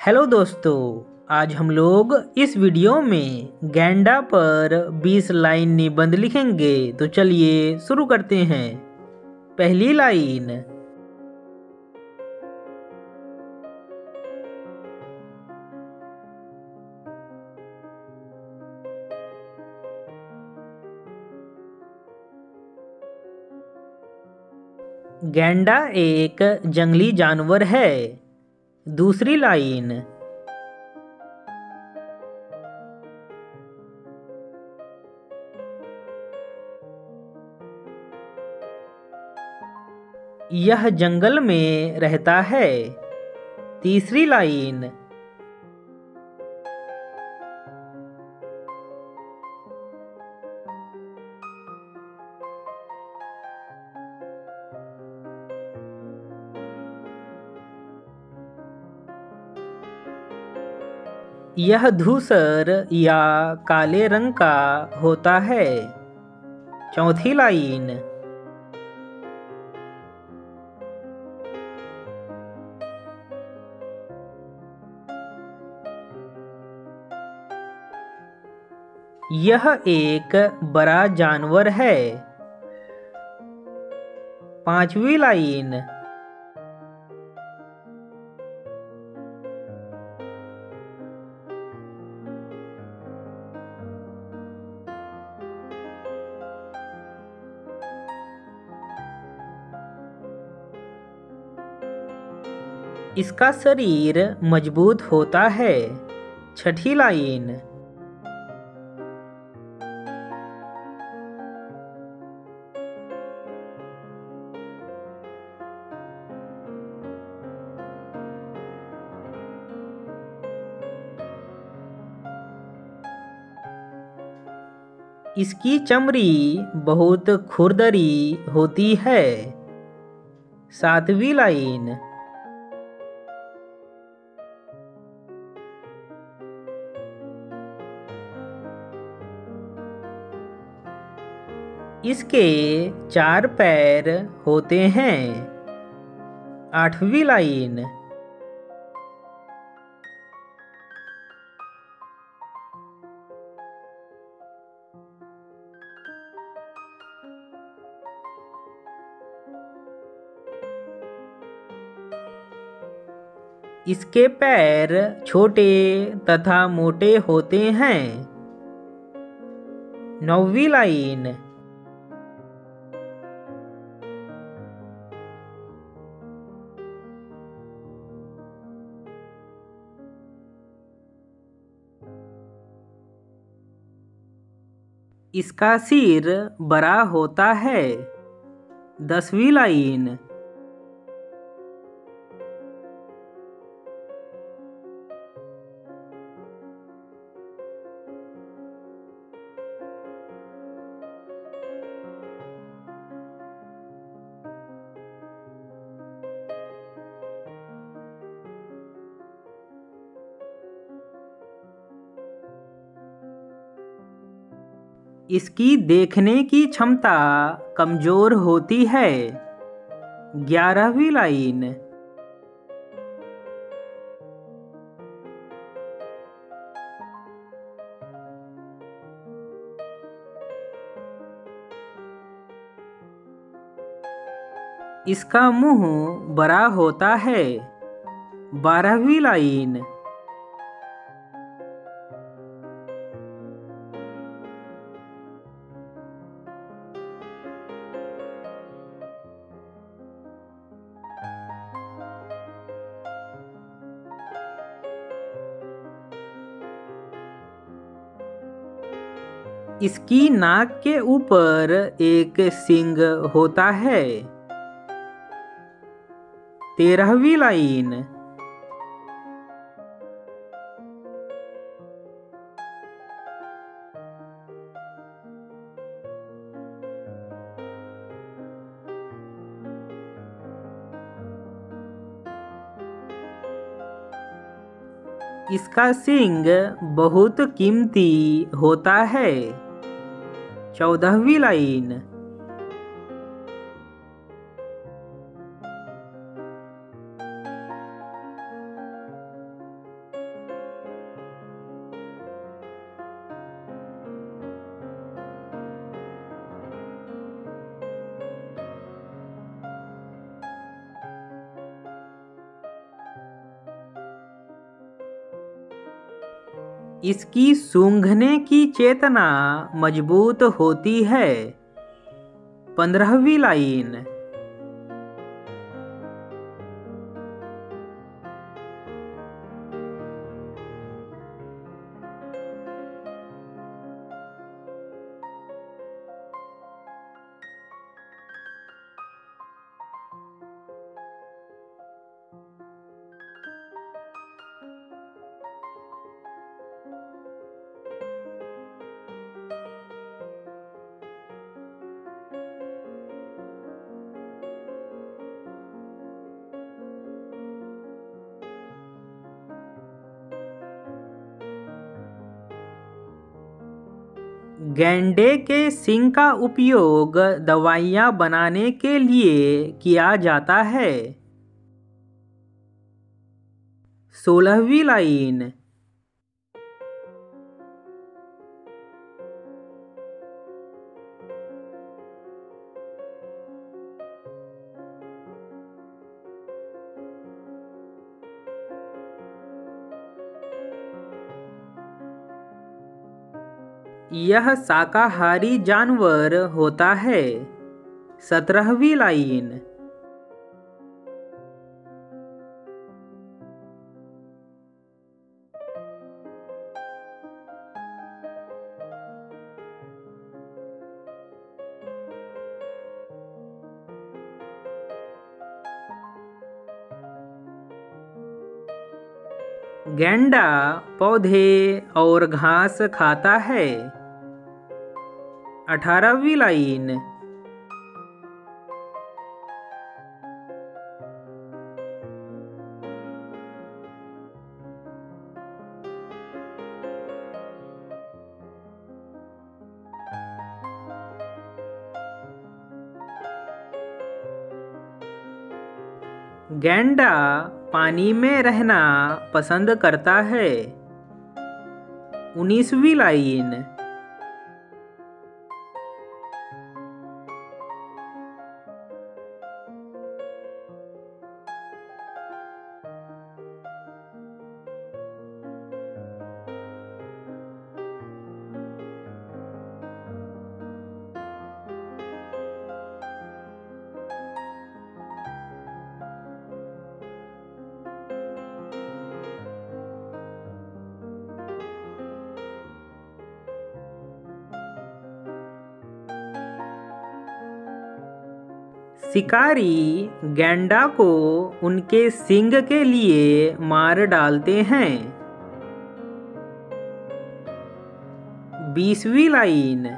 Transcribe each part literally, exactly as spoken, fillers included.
Hello दोस्तों, आज हम लोग इस वीडियो में गैंडा पर बीस लाइन निबंध लिखेंगे। तो चलिए शुरू करते हैं। पहली लाइन। गैंडा एक जंगली जानवर है। दूसरी लाइन। यह जंगल में रहता है। तीसरी लाइन। यह धूसर या काले रंग का होता है। चौथी लाइन। यह एक बड़ा जानवर है। पांचवी लाइन। इसका शरीर मजबूत होता है। छठी लाइन। इसकी चमड़ी बहुत खुरदरी होती है। सातवीं लाइन। इसके चार पैर होते हैं। आठवीं लाइन। इसके पैर छोटे तथा मोटे होते हैं। नौवीं लाइन। इसका सिर बड़ा होता है। दसवीं लाइन। इसकी देखने की क्षमता कमजोर होती है। ग्यारहवीं लाइन। इसका मुंह बड़ा होता है। बारहवीं लाइन। इसकी नाक के ऊपर एक सींग होता है। तेरहवीं लाइन। इसका सींग बहुत कीमती होता है। चौदहवीं लाइन। इसकी सूंघने की चेतना मजबूत होती है। पंद्रहवीं लाइन। गैंडे के सींग का उपयोग दवाइयाँ बनाने के लिए किया जाता है। सोलहवीं लाइन। यह शाकाहारी जानवर होता है। सत्रहवीं लाइन। गैंडा पौधे और घास खाता है। अठारहवीं लाइन। गैंडा पानी में रहना पसंद करता है। उन्नीसवीं लाइन। शिकारी गैंडा को उनके सींग के लिए मार डालते हैं। बीसवीं लाइन।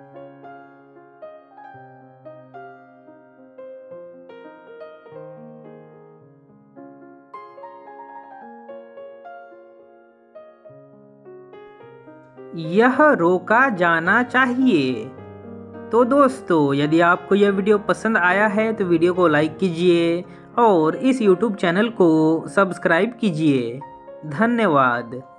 यह रोका जाना चाहिए। तो दोस्तों, यदि आपको यह वीडियो पसंद आया है तो वीडियो को लाइक कीजिए और इस यूट्यूब चैनल को सब्सक्राइब कीजिए। धन्यवाद।